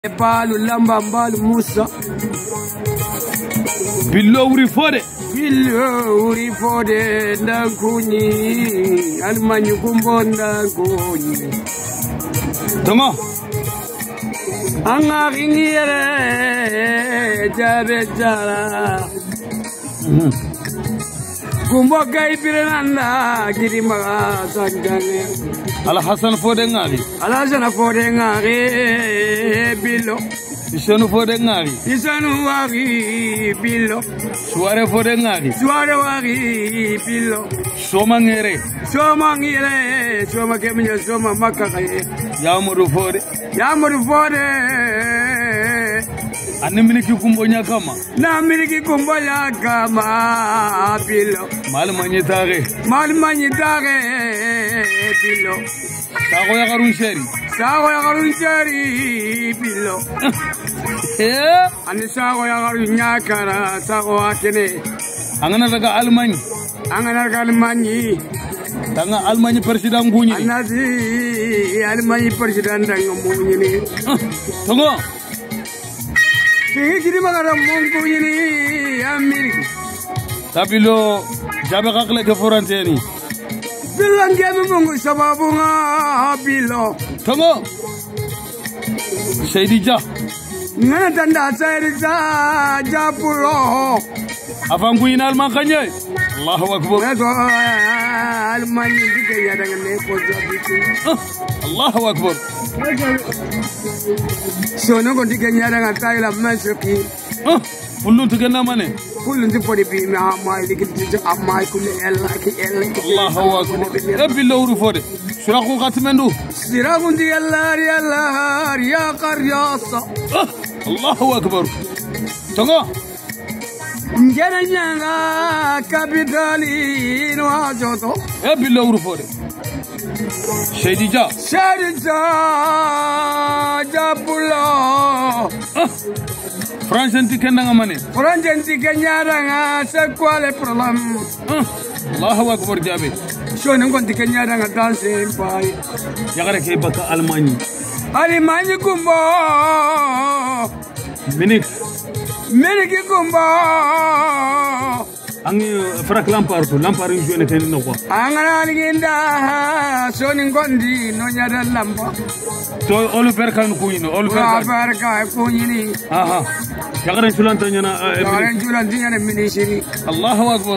Balu lamba balu Musa Billo wuri fode ndankunyi almanyu kumbo ndankunyi Tongo anga ingire jabe jara kumbo gaibire nanda girima sanjane Ala Hassan fode ngari Billo Isonu fode ngari Isonu wari Billo Suare fode ngari wari Billo Soma ngere Soma keminya soma makakaye Yamuru fode Ani miliki kumbo nyakama Na miliki kumbo nyakama Billo Malmanyi tare Billo Sago ya garun sheri Billo Ani sago ya garun nyakara Sago akene Angana daga Almanyi Tanga Almanyi presiden bunyi Anasi Almanyi presiden danga bunyi ni Tongo Kiri magara bunyi ni Amerika Tabilo jabe kakle ke foranteni Billo ngemi mungu sababu nga Billo Tongo Seydija Ngana tanda Seydija Japulo Afangu ina Alman kanye Allahu akbar Almanyi dike ya daga ne ko jabiti Allahu akbar Sono ko dike ya daga tayla masuki Kullun tugenna mane kullun ti podi bi ma likiti amma kullu elaki Allahu akbar Billo wuri fode Suraku katmendu Siragun di Allah ya qaryasa Allahu akbar Tongo Njana nyanga kapitali no ajoto Billo wuri fode Seydija Japulo Franchenti kendanga mane Franchenti kenyaranga c'est quoi le problème Allahu akbar jabe Sono ngonti kenyaranga danse pai Yagare ke baka Almanyi kumbo Miniki kumbo Angi frak lampar jone ken no ko Angana linda soni ngondi no nyada lamba to olu berkan ko yino berka ko yini aha yagare julanta nyana ministry Allahu akbar